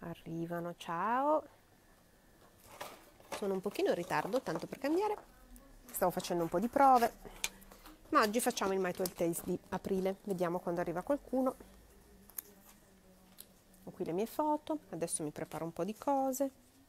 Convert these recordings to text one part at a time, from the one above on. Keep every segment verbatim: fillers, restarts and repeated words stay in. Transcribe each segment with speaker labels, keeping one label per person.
Speaker 1: arrivano, ciao. Sono un pochino in ritardo, tanto per cambiare. Stavo facendo un po' di prove, ma oggi facciamo il My twelve Days di aprile. Vediamo quando arriva qualcuno. Ho qui le mie foto, adesso mi preparo un po' di cose.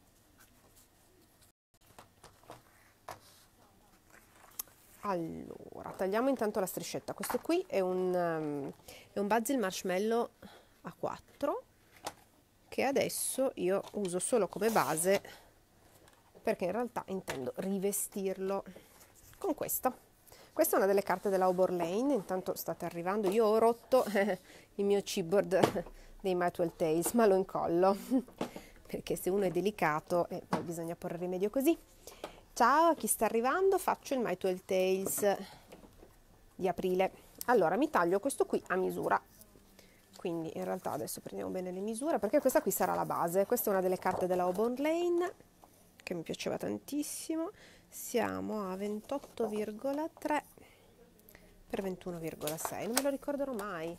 Speaker 1: Allora, tagliamo intanto la striscetta. Questo qui è un, um, è un Basil Marshmallow a quattro che adesso io uso solo come base, perché in realtà intendo rivestirlo con questo. Questa è una delle carte della Obor Lane. Intanto state arrivando. Io ho rotto il mio chipboard dei My twelve Days, ma lo incollo perché se uno è delicato eh, poi bisogna porre rimedio così. Ciao a chi sta arrivando, faccio il My twelve Days di aprile. Allora mi taglio questo qui a misura, quindi in realtà adesso prendiamo bene le misure perché questa qui sarà la base. Questa è una delle carte della Auburn Lane che mi piaceva tantissimo. Siamo a ventotto virgola tre per ventuno virgola sei, non me lo ricorderò mai.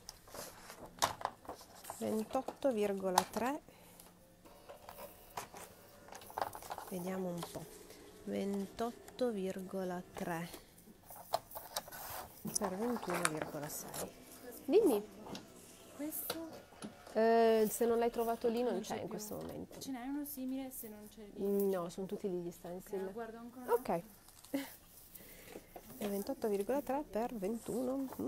Speaker 1: ventotto virgola tre, vediamo un po'. ventotto virgola tre per ventuno virgola sei. Dimmi.
Speaker 2: Questo?
Speaker 1: Eh, se non l'hai trovato lì non, non c'è in
Speaker 2: più.
Speaker 1: questo momento.
Speaker 2: Ce n'è uno simile se non c'è lì?
Speaker 1: No, sono tutti lì gli stencil.
Speaker 2: Okay, guardo ancora.
Speaker 1: Ok. E ventotto virgola tre per ventuno. Mm.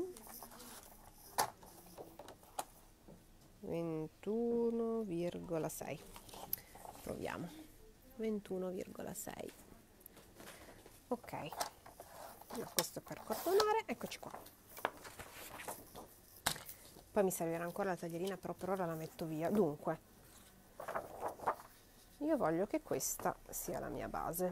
Speaker 1: ventuno virgola sei. Proviamo. ventuno virgola sei. Ok. No, questo per cordonare. Eccoci qua. Poi mi servirà ancora la taglierina, però per ora la metto via. Dunque, io voglio che questa sia la mia base.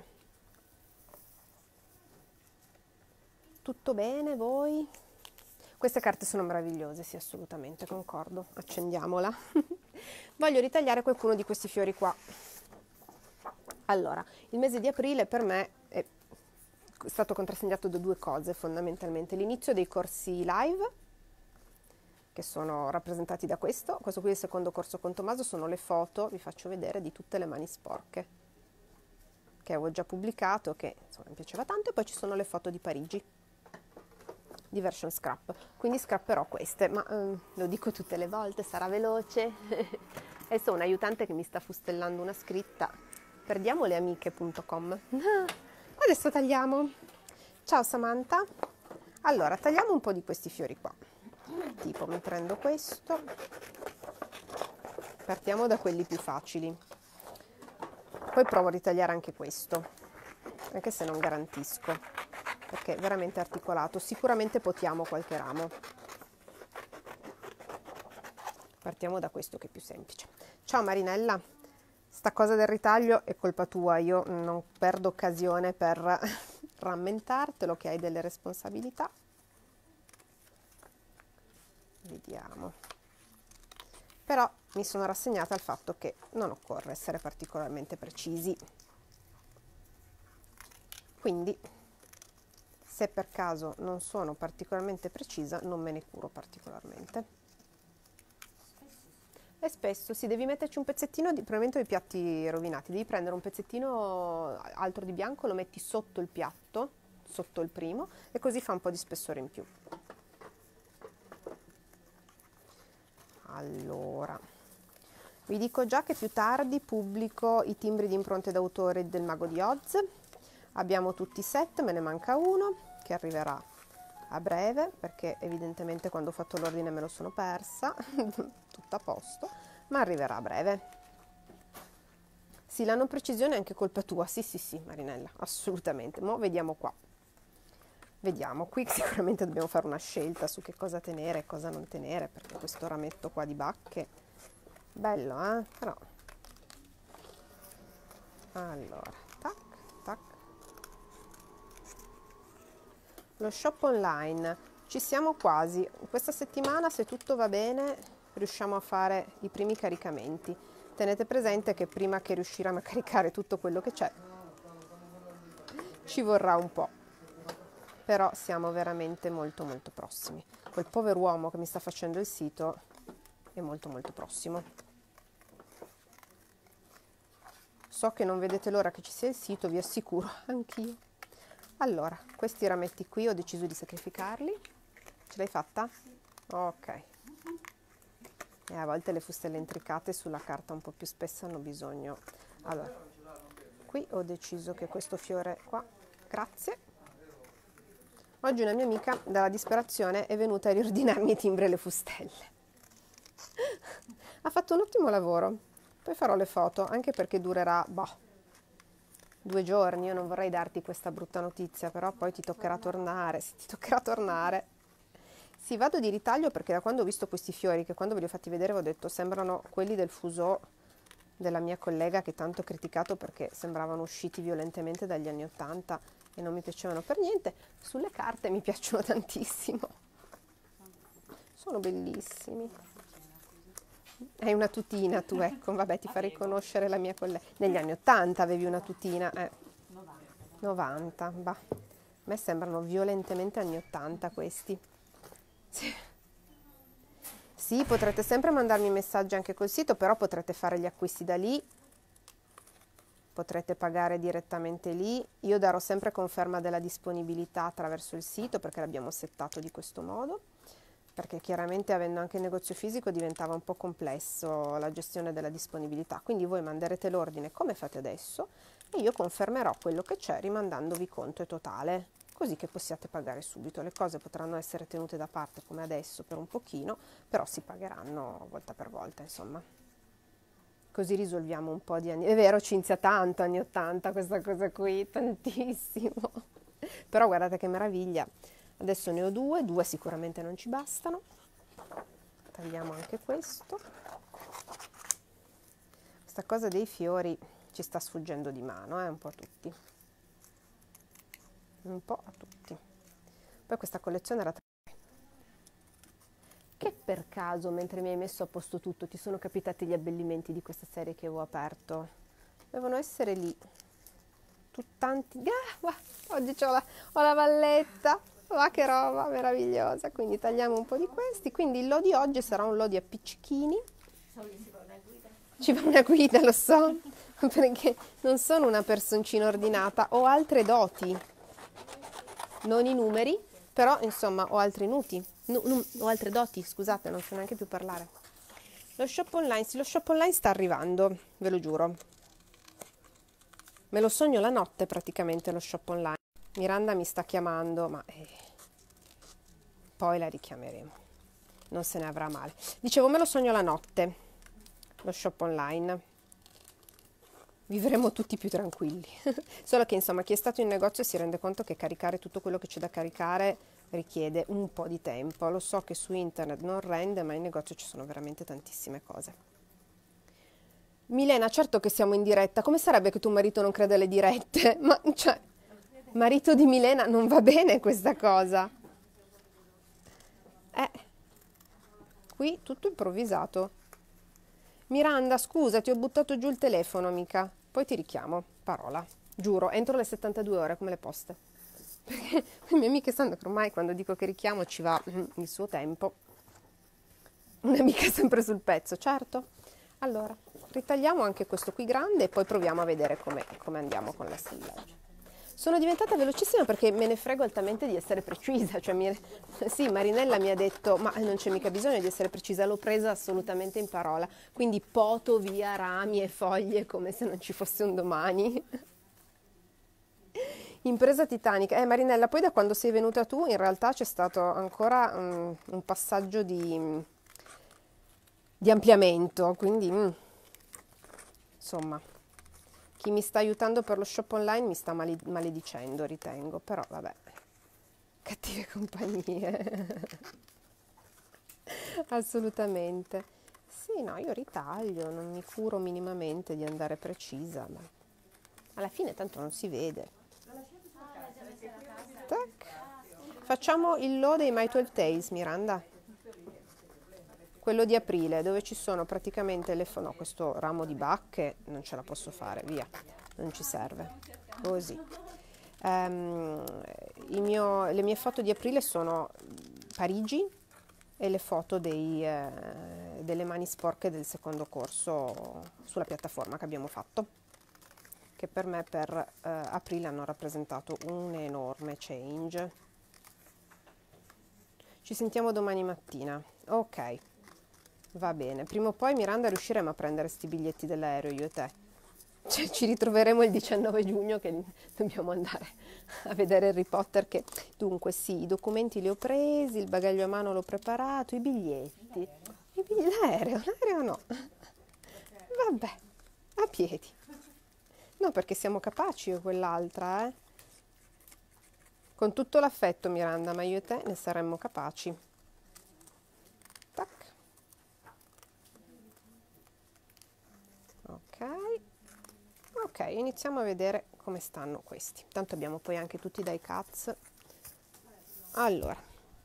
Speaker 1: Tutto bene, voi? Queste carte sono meravigliose, sì, assolutamente, concordo. Accendiamola. Voglio ritagliare qualcuno di questi fiori qua. Allora, il mese di aprile per me è stato contrassegnato da due cose, fondamentalmente. L'inizio dei corsi live, che sono rappresentati da questo. Questo qui è il secondo corso con Tommaso, sono le foto, vi faccio vedere, di tutte le mani sporche che avevo già pubblicato, che insomma mi piaceva tanto, e poi ci sono le foto di Parigi, di version scrap, quindi scrapperò queste, ma eh, lo dico tutte le volte, sarà veloce. Adesso ho un aiutante che mi sta fustellando una scritta, perdiamoleamiche punto com. Adesso tagliamo. Ciao Samantha. Allora, tagliamo un po' di questi fiori qua. Tipo mi prendo questo, partiamo da quelli più facili, poi provo a ritagliare anche questo, anche se non garantisco, perché è veramente articolato. Sicuramente potiamo qualche ramo. Partiamo da questo che è più semplice. Ciao Marinella, sta cosa del ritaglio è colpa tua, io non perdo occasione per rammentartelo che hai delle responsabilità. Vediamo, però mi sono rassegnata al fatto che non occorre essere particolarmente precisi, quindi se per caso non sono particolarmente precisa non me ne curo particolarmente. E spesso si sì, devi metterci un pezzettino di, probabilmente i piatti rovinati, devi prendere un pezzettino altro di bianco, lo metti sotto il piatto, sotto il primo, e così fa un po' di spessore in più. Allora, vi dico già che più tardi pubblico i timbri di impronte d'autore del Mago di Oz. Abbiamo tutti i set, me ne manca uno che arriverà a breve, perché evidentemente quando ho fatto l'ordine me lo sono persa, tutto a posto, ma arriverà a breve. Sì, la non precisione è anche colpa tua, sì sì sì Marinella, assolutamente. Mo' vediamo qua. Vediamo, qui sicuramente dobbiamo fare una scelta su che cosa tenere e cosa non tenere, perché questo rametto qua di bacche, bello eh, però. Allora, tac, tac. Lo shop online, ci siamo quasi. Questa settimana, se tutto va bene, riusciamo a fare i primi caricamenti. Tenete presente che prima che riusciremo a caricare tutto quello che c'è, ci vorrà un po'. Però siamo veramente molto molto prossimi. Quel pover'uomo che mi sta facendo il sito è molto molto prossimo. So che non vedete l'ora che ci sia il sito, vi assicuro, anch'io. Allora, questi rametti qui ho deciso di sacrificarli. Ce l'hai fatta? Ok. E a volte le fustelle intricate sulla carta un po' più spessa hanno bisogno. Allora, qui ho deciso che questo fiore qua, grazie. Oggi una mia amica dalla disperazione è venuta a riordinarmi i timbri e le fustelle. Ha fatto un ottimo lavoro. Poi farò le foto, anche perché durerà, boh, due giorni. Io non vorrei darti questa brutta notizia, però poi ti toccherà tornare, sì, ti toccherà tornare. Sì, vado di ritaglio perché da quando ho visto questi fiori, che quando ve li ho fatti vedere avevo detto sembrano quelli del fuso della mia collega che tanto ho criticato perché sembravano usciti violentemente dagli anni ottanta e non mi piacevano per niente, sulle carte mi piacciono tantissimo. Sono bellissimi. Hai una tutina tu, ecco, vabbè, ti fa riconoscere la mia collega. Negli anni ottanta avevi una tutina, eh. novanta, bah. A me sembrano violentemente anni ottanta questi. Sì. Sì, potrete sempre mandarmi messaggi anche col sito, però potrete fare gli acquisti da lì, potrete pagare direttamente lì. Io darò sempre conferma della disponibilità attraverso il sito perché l'abbiamo settato di questo modo, perché chiaramente avendo anche il negozio fisico diventava un po' complesso la gestione della disponibilità, quindi voi manderete l'ordine come fate adesso e io confermerò quello che c'è rimandandovi conto e totale, così che possiate pagare subito. Le cose potranno essere tenute da parte come adesso per un pochino, però si pagheranno volta per volta, insomma. Così risolviamo un po' di anni. È vero, Cinzia, tanto anni ottanta questa cosa qui, tantissimo. Però guardate che meraviglia. Adesso ne ho due, due sicuramente non ci bastano. Tagliamo anche questo. Questa cosa dei fiori ci sta sfuggendo di mano, eh, un po' a tutti. Un po' a tutti. Poi questa collezione era che per caso, mentre mi hai messo a posto tutto, ti sono capitati gli abbellimenti di questa serie che avevo aperto. Devono essere lì. Tanti. Ah, guarda, oggi ho la, ho la valletta. Ma che roba meravigliosa. Quindi tagliamo un po' di questi. Quindi il lot di oggi sarà un lot di appiccichini. Ci va una guida, lo so, perché non sono una personcina ordinata, ho altre doti. Non i numeri, però insomma ho altri nuti, nu, nu, ho altre doti, scusate, non so neanche più parlare. Lo shop online, sì, lo shop online sta arrivando, ve lo giuro. Me lo sogno la notte praticamente lo shop online. Miranda mi sta chiamando, ma eh, poi la richiameremo, non se ne avrà male. Dicevo, me lo sogno la notte, lo shop online. Vivremo tutti più tranquilli. Solo che insomma chi è stato in negozio si rende conto che caricare tutto quello che c'è da caricare richiede un po' di tempo. Lo so che su internet non rende, ma in negozio ci sono veramente tantissime cose. Milena, certo che siamo in diretta. Come sarebbe che tuo marito non crede alle dirette? Ma cioè, marito di Milena, non va bene questa cosa. Eh, qui tutto improvvisato. Miranda, scusa, ti ho buttato giù il telefono, amica. Poi ti richiamo, parola. Giuro, entro le settantadue ore, come le poste. Perché le mie amiche sanno che ormai quando dico che richiamo ci va il suo tempo. Un'amica sempre sul pezzo, certo. Allora, ritagliamo anche questo qui grande e poi proviamo a vedere come, come andiamo con l'assemblaggio. Sono diventata velocissima perché me ne frego altamente di essere precisa, cioè mi, sì, Marinella mi ha detto ma non c'è mica bisogno di essere precisa, l'ho presa assolutamente in parola, quindi poto via rami e foglie come se non ci fosse un domani. Impresa titanica. Eh Marinella, poi da quando sei venuta tu in realtà c'è stato ancora um, un passaggio di, di ampliamento, quindi mm, insomma... Chi mi sta aiutando per lo shop online mi sta maledicendo, ritengo, però vabbè, cattive compagnie, assolutamente. Sì, no, io ritaglio, non mi curo minimamente di andare precisa, ma alla fine tanto non si vede. Tac. Facciamo il lot dei My dodici Days, Miranda. Quello di aprile, dove ci sono praticamente le no, questo ramo di bacche non ce la posso fare, via, non ci serve. Così. Um, il mio, le mie foto di aprile sono Parigi e le foto dei, eh, delle mani sporche del secondo corso sulla piattaforma che abbiamo fatto. che per me per eh, aprile hanno rappresentato un enorme change. Ci sentiamo domani mattina. Ok, va bene. Prima o poi, Miranda, riusciremo a prendere sti biglietti dell'aereo io e te. Cioè, ci ritroveremo il diciannove giugno che dobbiamo andare a vedere Harry Potter. Che dunque sì, i documenti li ho presi, il bagaglio a mano l'ho preparato, i biglietti. I bigli- l'aereo, l'aereo no. Vabbè, a piedi. No, perché siamo capaci io e quell'altra, eh. Con tutto l'affetto, Miranda, ma io e te ne saremmo capaci. Tac. Ok. Ok, iniziamo a vedere come stanno questi. Tanto abbiamo poi anche tutti dai cats. Allora,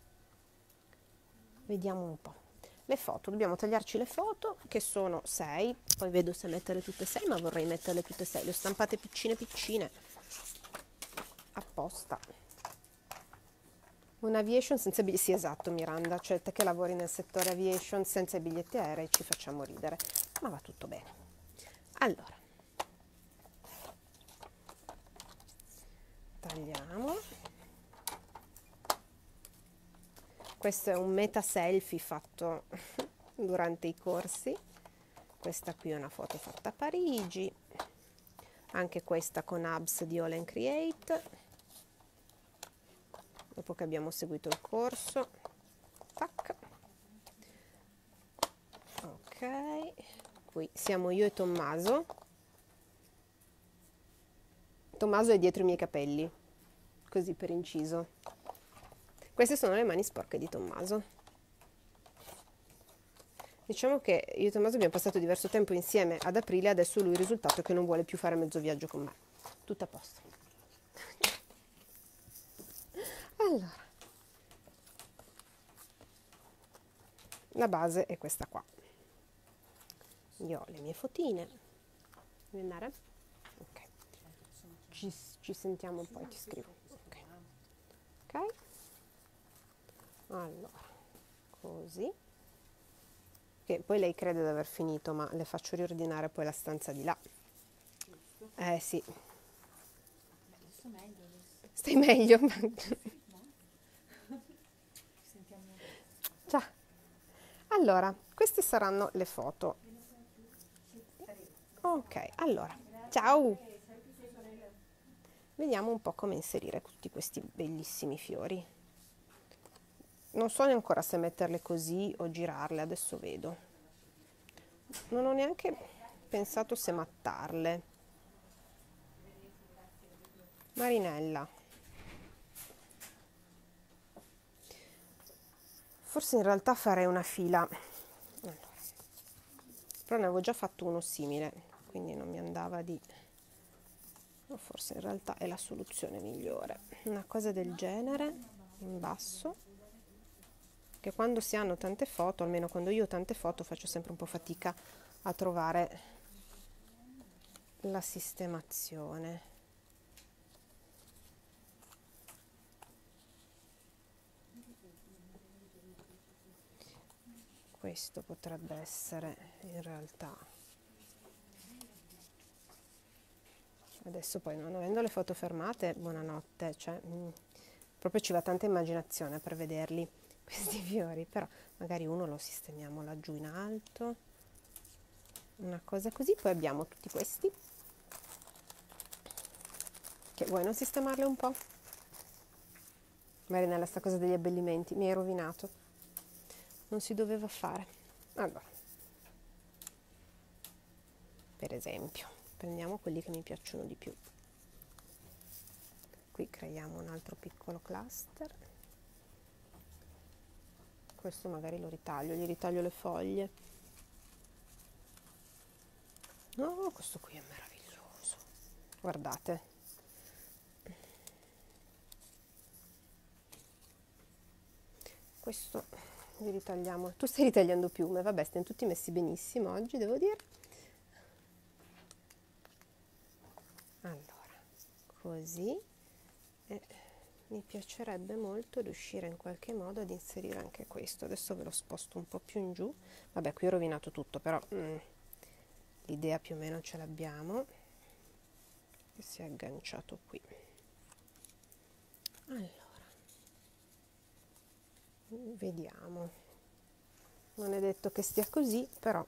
Speaker 1: vediamo un po'. Le foto, dobbiamo tagliarci le foto, che sono sei. Poi vedo se mettere tutte e sei, ma vorrei metterle tutte e sei. Le ho stampate piccine piccine. Apposta. Un'aviation senza biglietti, sì esatto Miranda, cioè te che lavori nel settore aviation senza i biglietti aerei ci facciamo ridere, ma va tutto bene. Allora, tagliamo. Questo è un meta selfie fatto durante i corsi. Questa qui è una foto fatta a Parigi, anche questa con Abs di All and Create, dopo che abbiamo seguito il corso. Tac. Ok, qui siamo io e Tommaso. Tommaso è dietro i miei capelli, così per inciso. Queste sono le mani sporche di Tommaso. Diciamo che io e Tommaso abbiamo passato diverso tempo insieme ad aprile, adesso lui il risultato è che non vuole più fare mezzo viaggio con me. Tutto a posto. Allora, la base è questa qua. Io ho le mie fotine. Vuoi andare? Ok. Ci, ci sentiamo poi, ti scrivo. Ok. Ok. Allora, così. Che poi lei crede di aver finito, ma le faccio riordinare poi la stanza di là. Eh sì.
Speaker 2: Adesso meglio adesso.
Speaker 1: Stai meglio?
Speaker 2: No? Ci sentiamo.
Speaker 1: Già. Allora, queste saranno le foto. Ok, allora, ciao! Vediamo un po' come inserire tutti questi bellissimi fiori. Non so ancora se metterle così o girarle, adesso vedo. Non ho neanche pensato se mattarle. Marinella. Forse in realtà farei una fila. Allora. Però ne avevo già fatto uno simile, quindi non mi andava di... O forse in realtà è la soluzione migliore. Una cosa del genere, in basso, che quando si hanno tante foto, almeno quando io ho tante foto, faccio sempre un po' fatica a trovare la sistemazione. Questo potrebbe essere in realtà... Adesso poi, non avendo le foto fermate, buonanotte, cioè, mh, proprio ci va tanta immaginazione per vederli, questi fiori, però magari uno lo sistemiamo laggiù in alto, una cosa così, poi abbiamo tutti questi, che vuoi non sistemarli un po'? Marinella, sta cosa degli abbellimenti, mi hai rovinato, non si doveva fare. Allora, per esempio, prendiamo quelli che mi piacciono di più. Qui creiamo un altro piccolo cluster. Questo magari lo ritaglio, gli ritaglio le foglie. No, questo qui è meraviglioso. Guardate. Questo li ritagliamo. Tu stai ritagliando piume, vabbè, stiamo tutti messi benissimo oggi, devo dire. Allora, così, e mi piacerebbe molto riuscire in qualche modo ad inserire anche questo. Adesso ve lo sposto un po' più in giù. Vabbè, qui ho rovinato tutto, però mm, l'idea più o meno ce l'abbiamo. che si è agganciato qui. Allora, vediamo, non è detto che stia così, però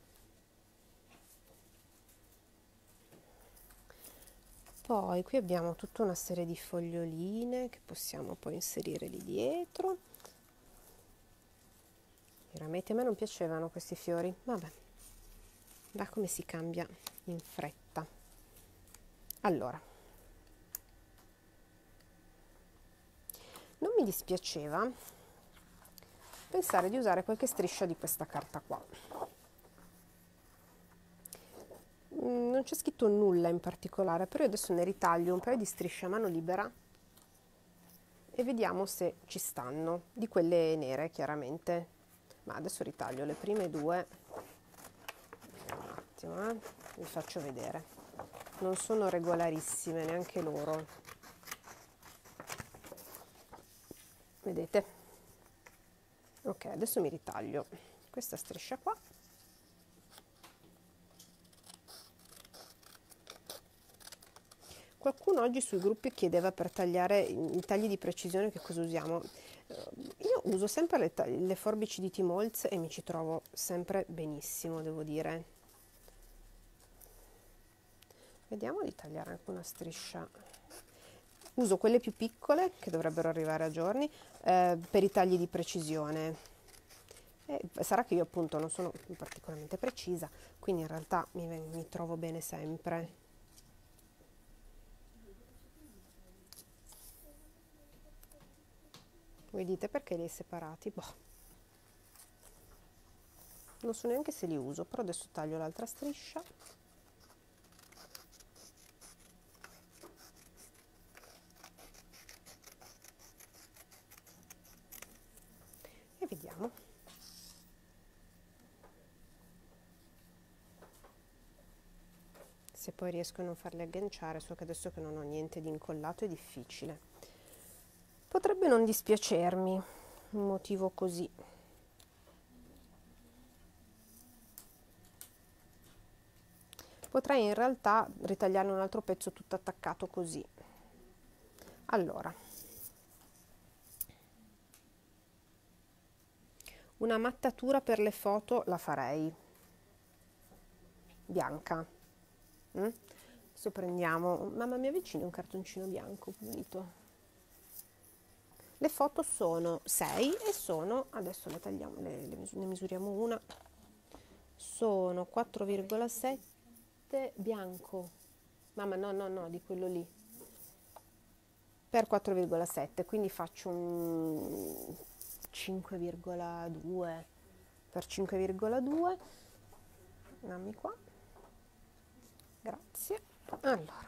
Speaker 1: poi qui abbiamo tutta una serie di foglioline che possiamo poi inserire lì dietro. Veramente a me non piacevano questi fiori, vabbè, da come si cambia in fretta. Allora, non mi dispiaceva pensare di usare qualche striscia di questa carta qua. Non c'è scritto nulla in particolare, però io adesso ne ritaglio un paio di strisce a mano libera e vediamo se ci stanno, di quelle nere chiaramente. Ma adesso ritaglio le prime due, un attimo, eh? Vi faccio vedere, non sono regolarissime neanche loro, vedete? Ok, adesso mi ritaglio questa striscia qua. Qualcuno oggi sui gruppi chiedeva per tagliare i tagli di precisione che cosa usiamo. Io uso sempre le, le forbici di T-Molds e mi ci trovo sempre benissimo, devo dire. Vediamo di tagliare anche una striscia. Uso quelle più piccole, che dovrebbero arrivare a giorni, eh, per i tagli di precisione. E sarà che io appunto non sono particolarmente precisa, quindi in realtà mi, mi trovo bene sempre. Voi dite perché li hai separati? Boh. Non so neanche se li uso, però adesso taglio l'altra striscia. E vediamo. Se poi riesco a non farli agganciare, so che adesso che non ho niente di incollato è difficile. Potrebbe non dispiacermi un motivo così. Potrei in realtà ritagliarne un altro pezzo tutto attaccato così. Allora, una mattatura per le foto la farei bianca. Mm? Adesso prendiamo, mamma mia, vicino un cartoncino bianco pulito. Le foto sono sei e sono, adesso le tagliamo, le, le misur- ne misuriamo una, sono quattro virgola sette bianco, mamma no no no, di quello lì, per quattro virgola sette, quindi faccio un cinque virgola due per cinque virgola due, dammi qua, grazie. Allora,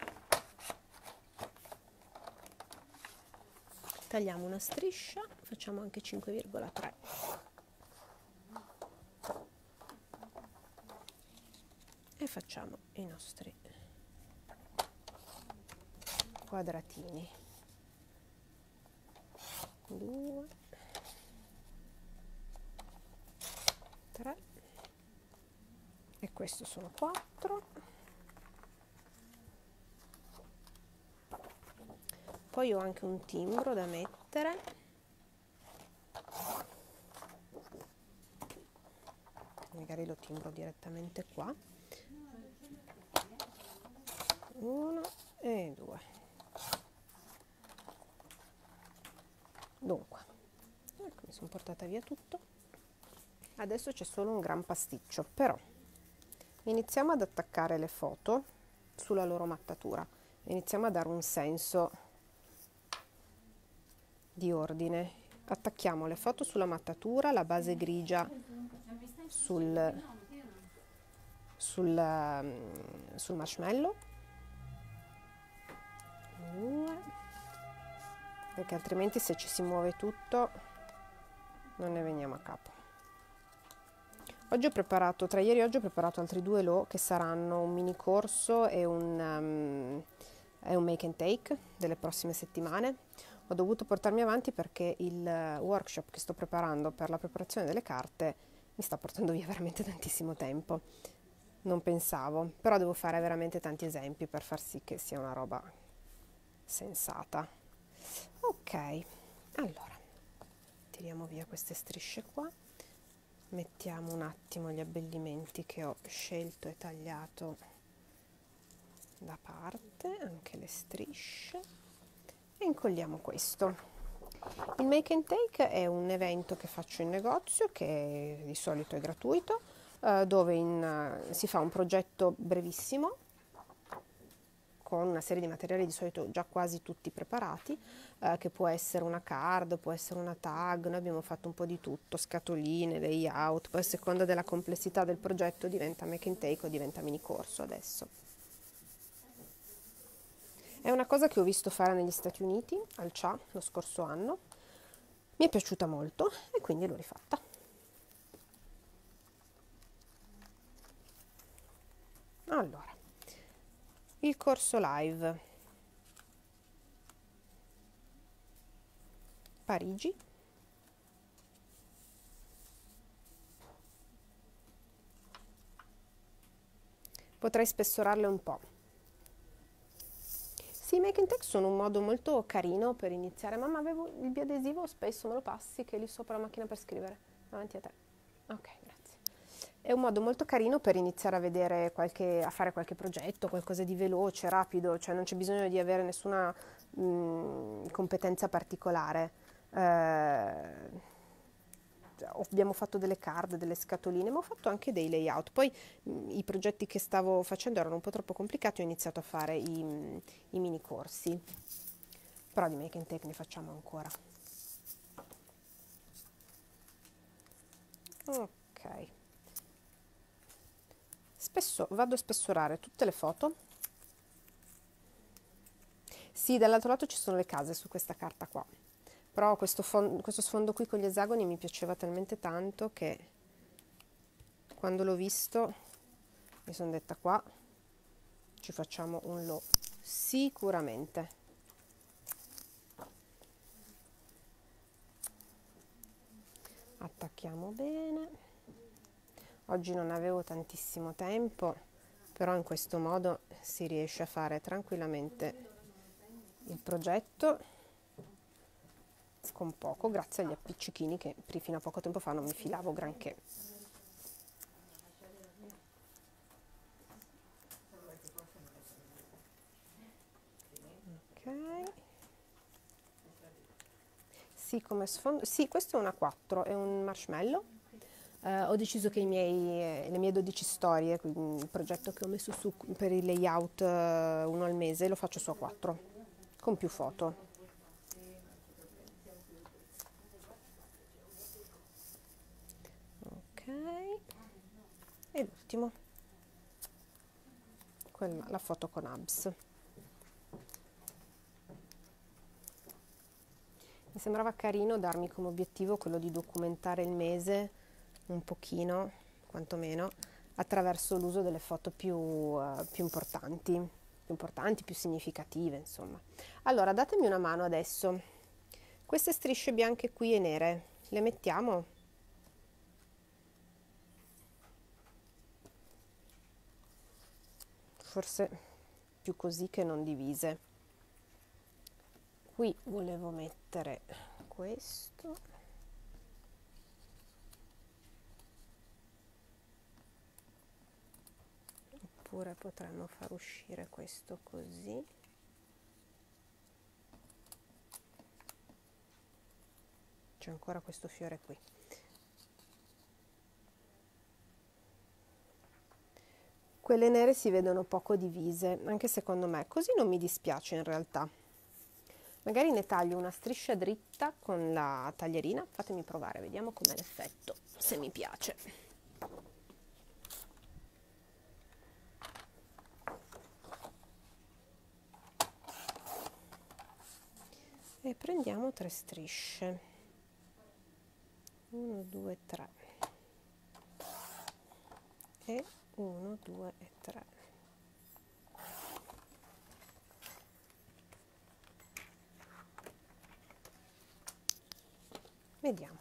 Speaker 1: tagliamo una striscia, facciamo anche cinque virgola tre. E facciamo i nostri quadratini. due, tre, e questo sono quattro. Poi ho anche un timbro da mettere, magari lo timbro direttamente qua, uno e due. Dunque, ecco, mi sono portata via tutto. Adesso c'è solo un gran pasticcio, però iniziamo ad attaccare le foto sulla loro mattatura, iniziamo a dare un senso di ordine. Attacchiamo le foto sulla mattatura, la base grigia sul, sul, sul marshmallow, due, perché altrimenti se ci si muove tutto non ne veniamo a capo. Oggi ho preparato, tra ieri e oggi ho preparato altri due low che saranno un mini corso e un, um, e un make and take delle prossime settimane. Ho dovuto portarmi avanti perché il workshop che sto preparando per la preparazione delle carte mi sta portando via veramente tantissimo tempo. non pensavo, però devo fare veramente tanti esempi per far sì che sia una roba sensata. Ok, allora tiriamo via queste strisce qua, mettiamo un attimo gli abbellimenti che ho scelto e tagliato da parte, anche le strisce, e incolliamo questo. Il Make and Take è un evento che faccio in negozio, che di solito è gratuito, eh, dove in, eh, si fa un progetto brevissimo con una serie di materiali di solito già quasi tutti preparati, eh, che può essere una card, può essere una tag, noi abbiamo fatto un po' di tutto, scatoline, layout, poi a seconda della complessità del progetto diventa Make and Take o diventa mini corso adesso. È una cosa che ho visto fare negli Stati Uniti, al C H A, lo scorso anno, mi è piaciuta molto e quindi l'ho rifatta. Allora, il corso live Parigi, potrei spessorarle un po'. Sì, i Make and Take sono un modo molto carino per iniziare. Mamma, avevo il biadesivo, spesso me lo passi, che è lì sopra la macchina per scrivere, davanti a te. Ok, grazie. È un modo molto carino per iniziare a vedere qualche, a fare qualche progetto, qualcosa di veloce, rapido, cioè non c'è bisogno di avere nessuna mh, competenza particolare. Eh, abbiamo fatto delle card, delle scatoline, ma ho fatto anche dei layout. Poi mh, i progetti che stavo facendo erano un po' troppo complicati, ho iniziato a fare i, mh, i mini corsi, però di Make and Take ne facciamo ancora. Ok, spesso vado a spessorare tutte le foto. Sì, dall'altro lato ci sono le case su questa carta qua, però questo, fon- questo sfondo qui con gli esagoni mi piaceva talmente tanto che quando l'ho visto mi sono detta qua ci facciamo un lo sicuramente. Attacchiamo bene. Oggi non avevo tantissimo tempo, però in questo modo si riesce a fare tranquillamente il progetto con poco, grazie agli appiccichini che fino a poco tempo fa non mi filavo granché. Ok. Sì, come sfondo, sì, questo è una quattro, è un marshmallow. Eh, ho deciso che i miei, eh, le mie dodici storie, quindi il progetto che ho messo su per il layout eh, uno al mese, lo faccio su A quattro, con più foto. Ok, e l'ultimo, quella, la foto con Abs. Mi sembrava carino darmi come obiettivo quello di documentare il mese un pochino, quantomeno, attraverso l'uso delle foto più, uh, più importanti, più importanti, più significative, insomma. Allora, datemi una mano adesso. Queste strisce bianche qui e nere, le mettiamo? Forse più così che non divise. Qui volevo mettere questo. Oppure potremmo far uscire questo così. C'è ancora questo fiore qui. Quelle nere si vedono poco divise, anche secondo me, così non mi dispiace in realtà. Magari ne taglio una striscia dritta con la taglierina, fatemi provare, vediamo com'è l'effetto, se mi piace. E prendiamo tre strisce, uno, due, tre, e uno, due e tre. Vediamo.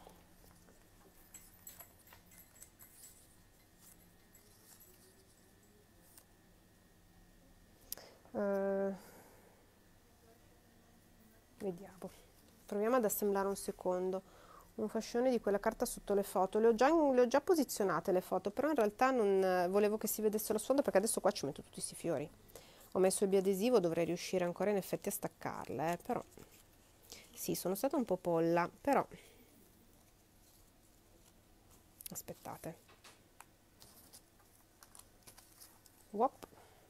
Speaker 1: Uh, vediamo, proviamo ad assemblare un secondo un fascione di quella carta sotto le foto. Le ho già, le ho già posizionate le foto, però in realtà non volevo che si vedesse lo sfondo, perché adesso qua ci metto tutti questi fiori. Ho messo il biadesivo, dovrei riuscire ancora in effetti a staccarle, eh, però sì, sono stata un po' polla, però aspettate. Wop.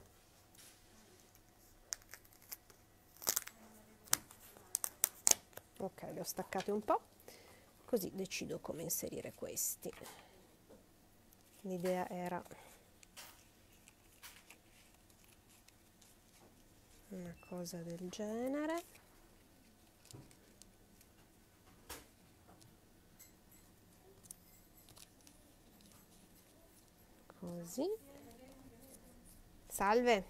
Speaker 1: Ok, le ho staccate un po', così decido come inserire questi. L'idea era una cosa del genere. Così. Salve.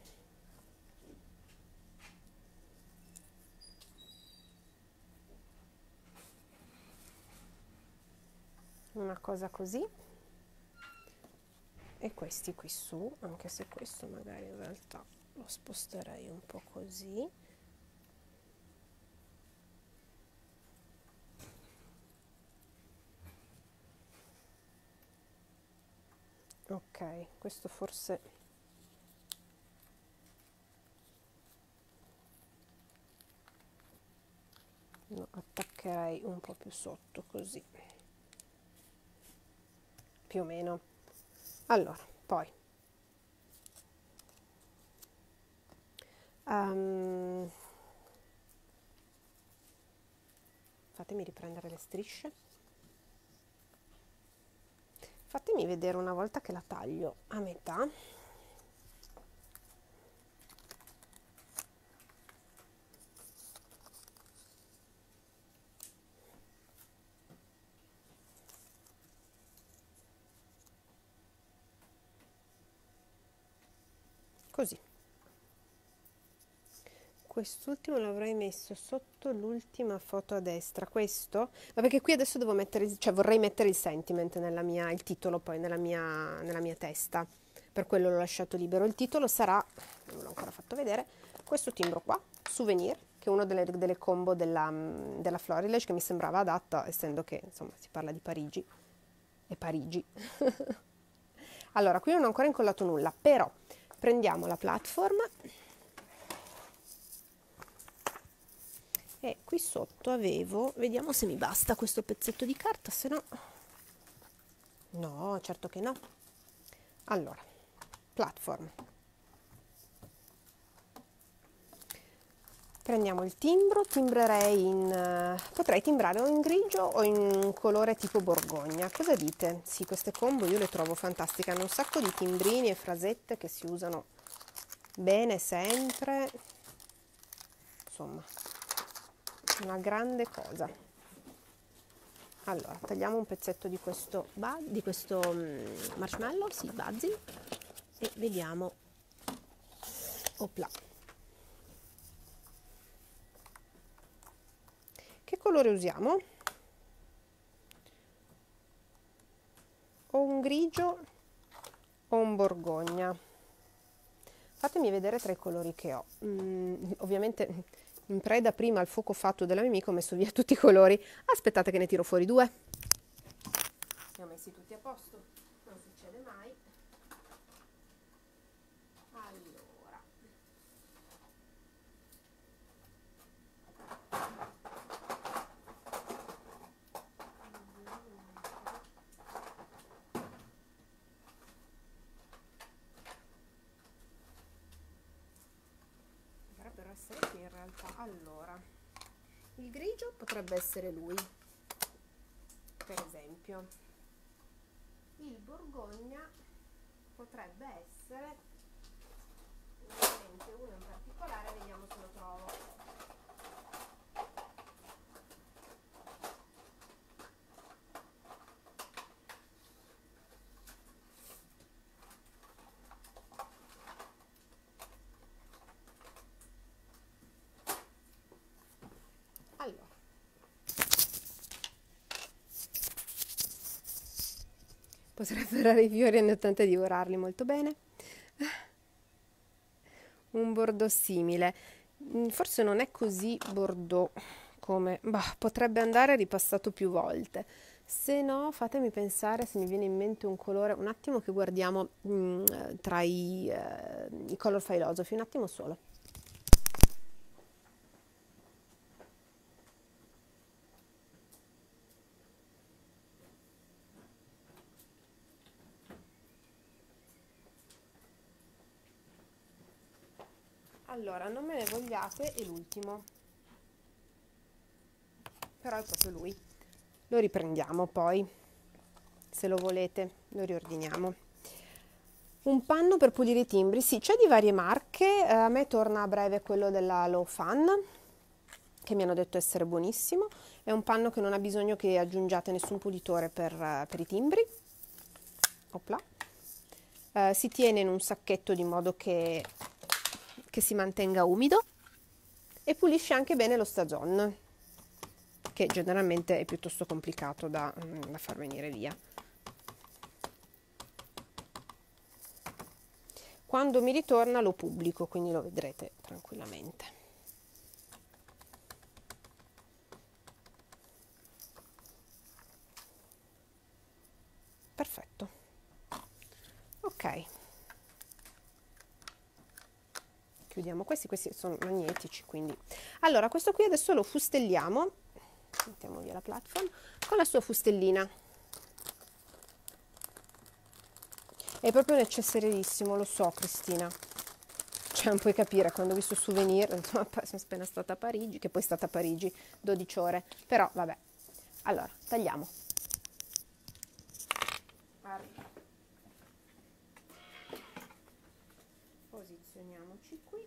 Speaker 1: Una cosa così. E questi qui su, anche se questo magari in realtà lo sposterei un po' così. Ok, questo forse lo attaccherei un po' più sotto, così più o meno. Allora, poi um, fatemi riprendere le strisce. Fatemi vedere una volta che la taglio a metà. Così. Quest'ultimo l'avrei messo sotto l'ultima foto a destra. Questo? Ma perché qui adesso devo mettere, cioè vorrei mettere il sentiment nella mia, il titolo poi nella mia, nella mia testa. Per quello l'ho lasciato libero. Il titolo sarà, non l'ho ancora fatto vedere, questo timbro qua, Souvenir, che è uno delle, delle combo della, della Florilege, che mi sembrava adatta, essendo che insomma si parla di Parigi. E Parigi. Allora, qui non ho ancora incollato nulla, però prendiamo la platform e qui sotto avevo, vediamo se mi basta questo pezzetto di carta, se no no, certo che no. Allora, platform, prendiamo il timbro, timbrerei in, uh, potrei timbrare o in grigio o in un colore tipo borgogna, cosa dite? Sì, queste combo io le trovo fantastiche, hanno un sacco di timbrini e frasette che si usano bene sempre, insomma una grande cosa. Allora, tagliamo un pezzetto di questo, di questo marshmallow, sì, basil, e vediamo. Opla. Che colore usiamo? O un grigio o un borgogna? Fatemi vedere tra i colori che ho. Mm, ovviamente in preda prima al fuoco fatto della mia amica ho messo via tutti i colori. Aspettate che ne tiro fuori due. Li ho messi tutti a posto, non succede mai. Allora, dovrebbero essere qui in realtà. Allora, il grigio potrebbe essere lui, per esempio. Il borgogna potrebbe essere, ovviamente uno in particolare, vediamo se lo trovo. Allora, potrebbero i fiori, hanno tentato di divorarli molto bene. un bordeaux simile. Forse non è così bordeaux come, bah, potrebbe andare ripassato più volte. Se no, fatemi pensare se mi viene in mente un colore, un attimo che guardiamo mh, tra i, eh, i color philosophy, un attimo solo. Allora, non me ne vogliate, è l'ultimo, però è proprio lui. Lo riprendiamo poi, se lo volete, lo riordiniamo. Un panno per pulire i timbri, sì, c'è di varie marche, eh, a me torna a breve quello della Low Fan, che mi hanno detto essere buonissimo. È un panno che non ha bisogno che aggiungiate nessun pulitore per, per i timbri. Opla. Eh, si tiene in un sacchetto di modo che, che si mantenga umido e pulisce anche bene lo stagioon, che generalmente è piuttosto complicato da, da far venire via. Quando mi ritorna lo pubblico, quindi lo vedrete tranquillamente. Perfetto. Ok. Chiudiamo questi, questi sono magnetici, quindi. Allora, questo qui adesso lo fustelliamo, mettiamo via la platform, con la sua fustellina. È proprio necessarissimo, lo so Cristina, cioè non puoi capire, quando ho visto Souvenir, sono appena stata a Parigi, che poi è stata a Parigi dodici ore, però vabbè. Allora, tagliamo. Posizioniamoci qui.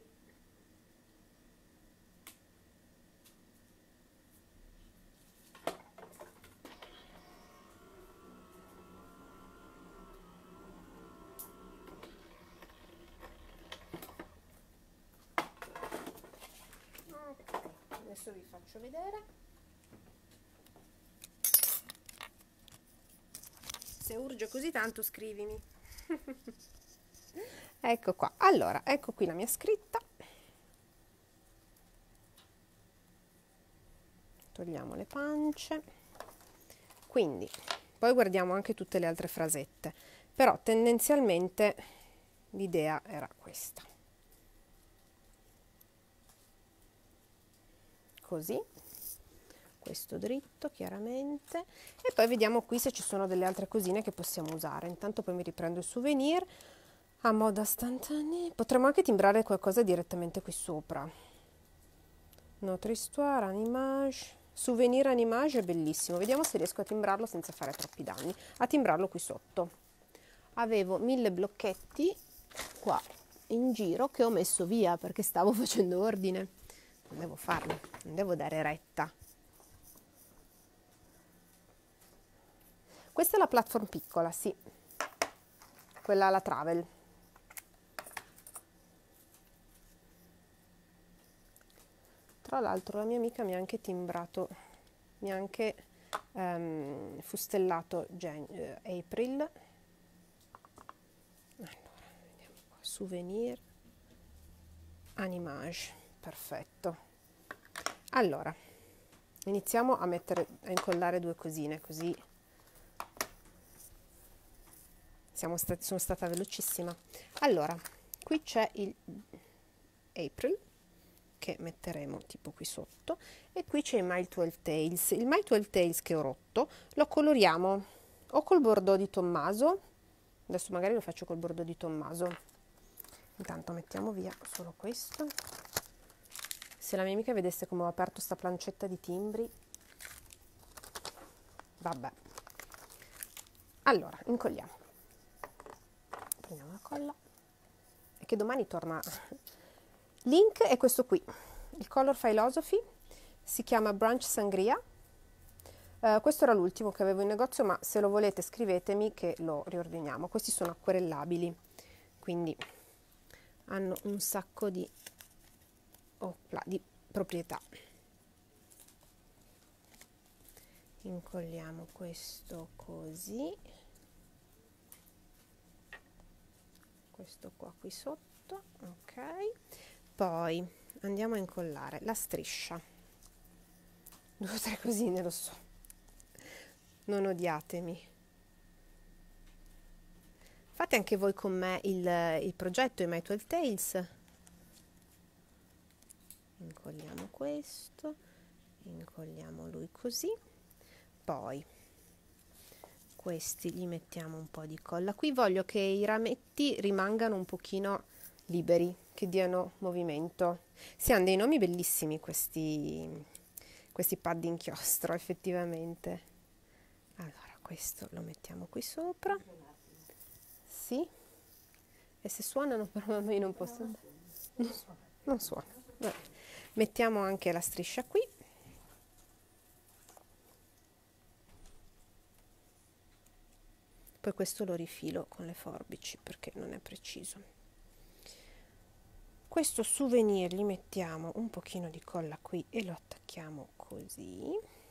Speaker 1: Adesso vi faccio vedere. Se urge così tanto scrivimi. Ecco qua. Allora, ecco qui la mia scritta. Togliamo le pance. Quindi, poi guardiamo anche tutte le altre frasette. Però tendenzialmente l'idea era questa. Così. Questo dritto chiaramente, e poi vediamo qui se ci sono delle altre cosine che possiamo usare. Intanto poi mi riprendo il souvenir a moda istantanea. Potremmo anche timbrare qualcosa direttamente qui sopra. Notre histoire, animage, souvenir animage è bellissimo. Vediamo se riesco a timbrarlo senza fare troppi danni, a timbrarlo qui sotto. Avevo mille blocchetti qua in giro che ho messo via perché stavo facendo ordine. Non devo farlo, non devo dare retta. Questa è la platform piccola, sì, quella alla Travel. Tra l'altro la mia amica mi ha anche timbrato, mi ha anche um, fustellato Jan eh, April. Allora, vediamo qua, souvenir, animage, perfetto. Allora, iniziamo a mettere, a incollare due cosine, così. Siamo stati, sono stata velocissima. Allora, qui c'è il April che metteremo tipo qui sotto e qui c'è il My dodici Tails. Il My dodici Tails che ho rotto lo coloriamo o col bordeaux di Tommaso. Adesso magari lo faccio col bordeaux di Tommaso. Intanto mettiamo via solo questo. Se la mia amica vedesse come ho aperto sta plancetta di timbri. Vabbè. Allora, incolliamo. Prendiamo la colla e che domani torna. Link è questo qui, il Color Philosophy, si chiama Brunch Sangria. Uh, questo era l'ultimo che avevo in negozio, ma se lo volete scrivetemi che lo riordiniamo. Questi sono acquerellabili, quindi hanno un sacco di, opla, di proprietà. Incolliamo questo così. questo qua qui sotto, ok. Poi andiamo a incollare la striscia, due o tre cosine, lo so, non odiatemi. Fate anche voi con me il, il progetto i My twelve Tales. Incolliamo questo, incolliamo lui così, poi questi gli mettiamo un po' di colla. Qui voglio che i rametti rimangano un pochino liberi, che diano movimento. Si hanno dei nomi bellissimi questi, questi pad d'inchiostro, effettivamente. Allora, questo lo mettiamo qui sopra. Sì. E se suonano, però io non posso andare. Non suona. Non suona. Vabbè. Mettiamo anche la striscia qui. Poi questo lo rifilo con le forbici perché non è preciso. Questo souvenir gli mettiamo un pochino di colla qui e lo attacchiamo così.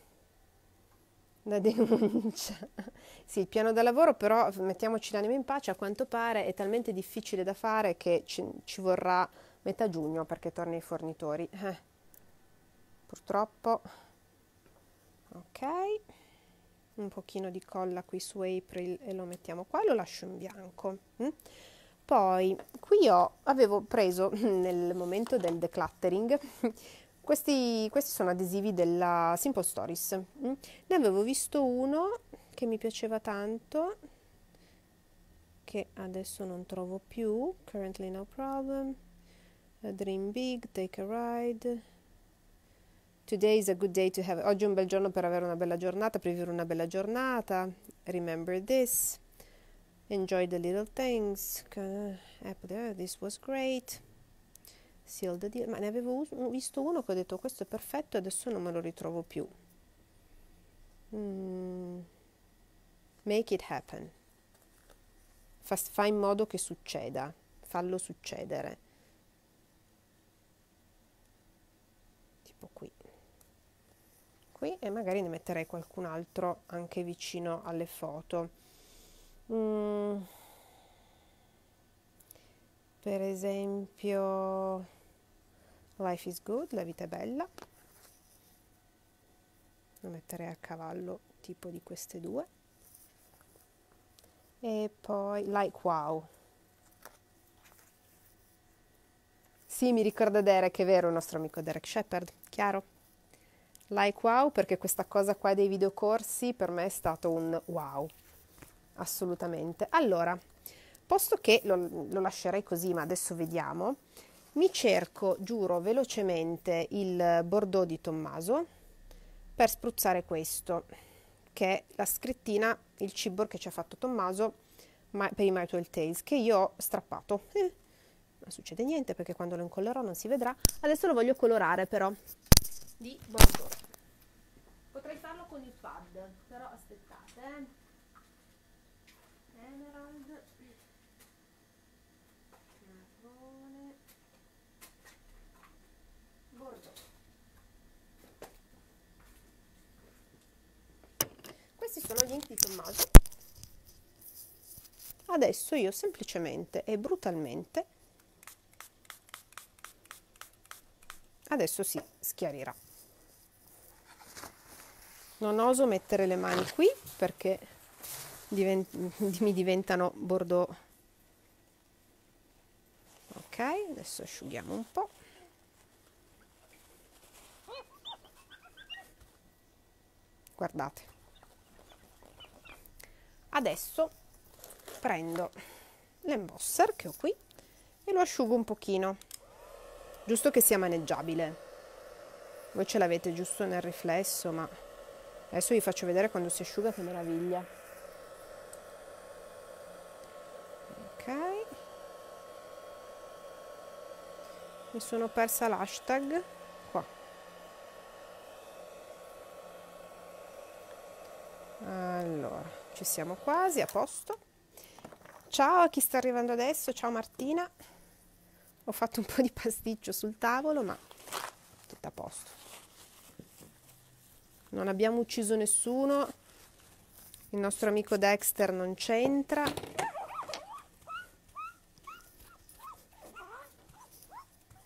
Speaker 1: La denuncia. Sì, il piano da lavoro, però mettiamoci l'anima in pace, a quanto pare è talmente difficile da fare che ci, ci vorrà metà giugno perché torni ai fornitori. Eh, purtroppo. Ok. Un pochino di colla qui su April e lo mettiamo qua e lo lascio in bianco. Mm? Poi qui ho, avevo preso nel momento del decluttering questi, questi sono adesivi della Simple Stories. Mm? Ne avevo visto uno che mi piaceva tanto, che adesso non trovo più. Currently no problem. A dream big, take a ride. Today is a good day to have. Oggi è un bel giorno per avere una bella giornata, per vivere una bella giornata. Remember this. Enjoy the little things. This was great. Seal the deal. Ma ne avevo visto uno che ho detto questo è perfetto e adesso non me lo ritrovo più. Mm. Make it happen. Fa, fa in modo che succeda. Fallo succedere. Tipo qui. Qui e magari ne metterei qualcun altro anche vicino alle foto. Mm. Per esempio Life is good, la vita è bella. Lo metterei a cavallo tipo di queste due. E poi Like Wow. Sì, mi ricorda Derek, è vero, il nostro amico Derek Shepherd, chiaro? Like Wow, perché questa cosa qua dei videocorsi per me è stato un wow, assolutamente. Allora, posto che lo, lo lascerei così, ma adesso vediamo, mi cerco, giuro, velocemente il Bordeaux di Tommaso per spruzzare questo, che è la scrittina, il chipboard che ci ha fatto Tommaso ma, per i My twelve Tales, che io ho strappato. Eh, non succede niente perché quando lo incollerò non si vedrà. Adesso lo voglio colorare però di Bordeaux. Potrei farlo con il pad, però aspettate. Eh. Emerald. Marrone. Bordeaux. Questi sono gli ink di Tommaso. Adesso io semplicemente e brutalmente, adesso si schiarirà. Non oso mettere le mani qui perché divent- mi diventano Bordeaux. Ok, adesso asciughiamo un po'. Guardate. Adesso prendo l'embosser che ho qui e lo asciugo un pochino, giusto che sia maneggiabile. Voi ce l'avete giusto nel riflesso, ma adesso vi faccio vedere quando si asciuga, che meraviglia. Ok, mi sono persa l'hashtag qua. Allora, ci siamo quasi, a posto. Ciao a chi sta arrivando adesso, ciao Martina. Ho fatto un po' di pasticcio sul tavolo, ma tutto a posto. Non abbiamo ucciso nessuno, il nostro amico Dexter non c'entra.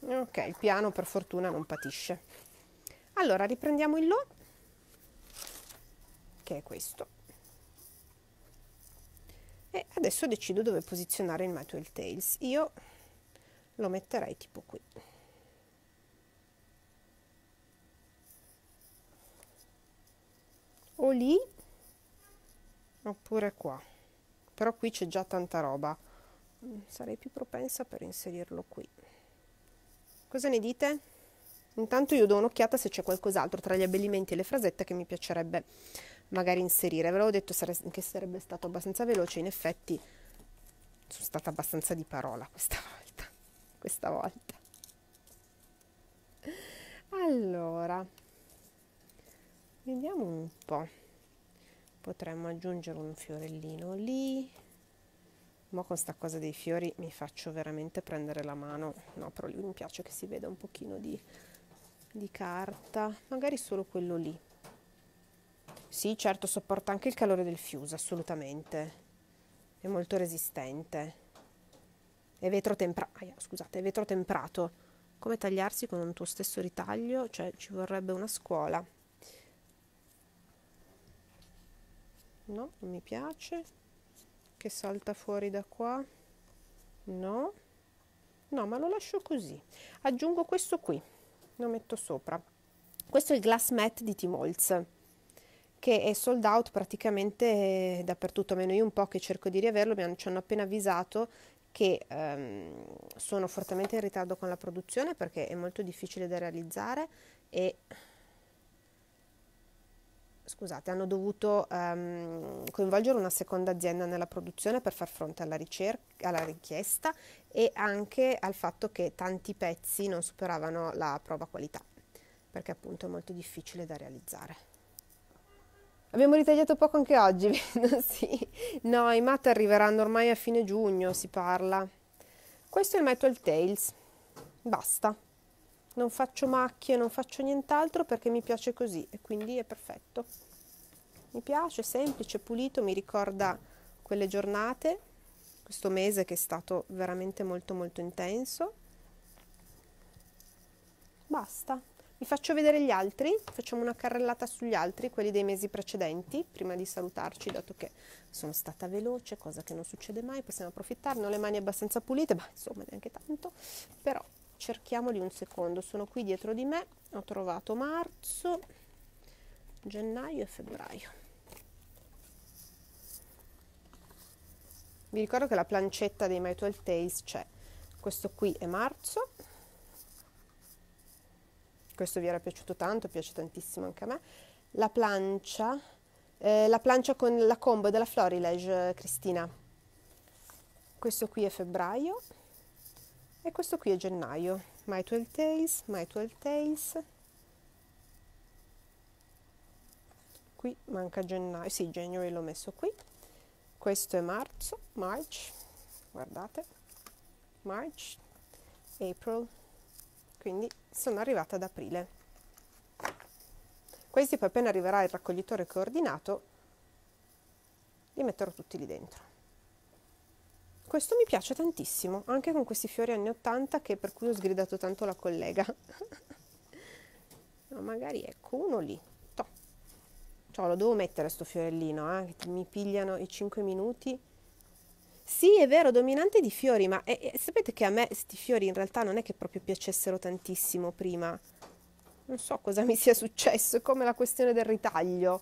Speaker 1: Ok, il piano per fortuna non patisce. Allora riprendiamo il low, che è questo, e adesso decido dove posizionare il My Tall Tales. Io lo metterei tipo qui, o lì oppure qua, però qui c'è già tanta roba, sarei più propensa per inserirlo qui. Cosa ne dite? Intanto io do un'occhiata se c'è qualcos'altro tra gli abbellimenti e le frasette che mi piacerebbe magari inserire. Ve l'avevo detto che sarebbe stato abbastanza veloce, in effetti sono stata abbastanza di parola questa volta. Questa volta. Allora, vediamo un po'. Potremmo aggiungere un fiorellino lì. Ma con sta cosa dei fiori mi faccio veramente prendere la mano. No, però lì mi piace che si veda un pochino di, di carta. Magari solo quello lì. Sì, certo, sopporta anche il calore del fuso, assolutamente. È molto resistente. È vetro temprato. Ah, scusate, è vetro temprato. Come tagliarsi con un tuo stesso ritaglio? Cioè, ci vorrebbe una scuola. No, non mi piace. Che salta fuori da qua. No. No, ma lo lascio così. Aggiungo questo qui. Lo metto sopra. Questo è il Glass Matte di T-Molz, che è sold out praticamente dappertutto, meno io un po' che cerco di riaverlo. Mi ci hanno appena avvisato che ehm, sono fortemente in ritardo con la produzione perché è molto difficile da realizzare e scusate, hanno dovuto ehm, coinvolgere una seconda azienda nella produzione per far fronte alla, ricerca, alla richiesta e anche al fatto che tanti pezzi non superavano la prova qualità, perché appunto è molto difficile da realizzare. Abbiamo ritagliato poco anche oggi, sì. No, i matte arriveranno ormai a fine giugno, si parla. Questo è il My Tall Tales. Basta. Non faccio macchie, non faccio nient'altro perché mi piace così e quindi è perfetto. Mi piace, semplice, pulito, mi ricorda quelle giornate, questo mese che è stato veramente molto molto intenso. Basta. Vi faccio vedere gli altri, facciamo una carrellata sugli altri, quelli dei mesi precedenti, prima di salutarci, dato che sono stata veloce, cosa che non succede mai, possiamo approfittarne, ho le mani abbastanza pulite, ma insomma neanche tanto, però cerchiamoli un secondo, sono qui dietro di me, ho trovato marzo, gennaio e febbraio. Vi ricordo che la plancetta dei My Tall Tales c'è, questo qui è marzo, questo vi era piaciuto tanto, piace tantissimo anche a me, la plancia, eh, la plancia con la combo della Florilege, Cristina, questo qui è febbraio e questo qui è gennaio, My Tall Tales, My Tall Tales, qui manca gennaio, sì, January l'ho messo qui, questo è marzo, March, guardate, March, April, quindi sono arrivata ad aprile. Questi poi appena arriverà il raccoglitore coordinato li metterò tutti lì dentro. Questo mi piace tantissimo, anche con questi fiori anni ottanta che per cui ho sgridato tanto la collega. No, magari ecco uno lì. Toh. Cioè, lo devo mettere sto fiorellino, eh, che mi pigliano i cinque minuti. Sì, è vero, dominante di fiori, ma eh, eh, sapete che a me questi fiori in realtà non è che proprio piacessero tantissimo prima. Non so cosa mi sia successo, è come la questione del ritaglio.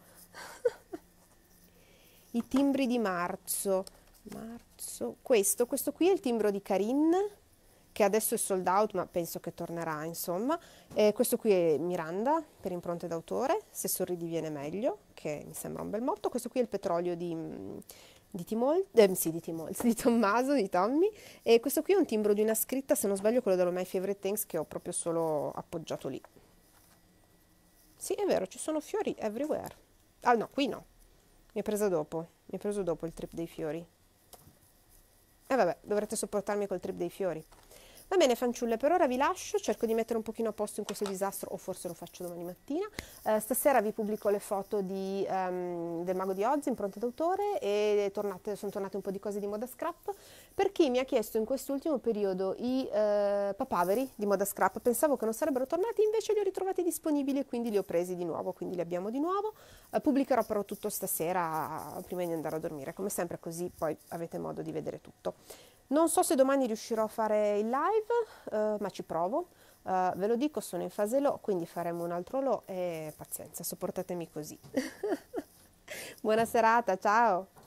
Speaker 1: I timbri di marzo. Marzo. Questo, questo qui è il timbro di Karin, che adesso è sold out, ma penso che tornerà, insomma. Eh, questo qui è Miranda, per impronte d'autore, Se sorridi viene meglio, che mi sembra un bel motto. Questo qui è il petrolio di... di T-Molz, eh, sì, di T-Molz, di Tommaso, di Tommy, e questo qui è un timbro di una scritta, se non sbaglio quello dello My Favorite Things, che ho proprio solo appoggiato lì. Sì, è vero, ci sono fiori everywhere. Ah no, qui no, mi è presa dopo, mi è preso dopo il trip dei fiori. E eh, vabbè, dovrete sopportarmi col trip dei fiori. Va bene fanciulle, per ora vi lascio, cerco di mettere un pochino a posto in questo disastro, o forse lo faccio domani mattina. Eh, stasera vi pubblico le foto di, um, del Mago di Oz, impronta d'autore, e tornate, sono tornate un po' di cose di moda scrap. Per chi mi ha chiesto in quest'ultimo periodo i eh, papaveri di moda scrap, pensavo che non sarebbero tornati, invece li ho ritrovati disponibili e quindi li ho presi di nuovo, quindi li abbiamo di nuovo. Eh, pubblicherò però tutto stasera prima di andare a dormire, come sempre, così poi avete modo di vedere tutto. Non so se domani riuscirò a fare il live, eh, ma ci provo. Uh, ve lo dico, sono in fase low, quindi faremo un altro low e pazienza, sopportatemi così. Buona serata, ciao!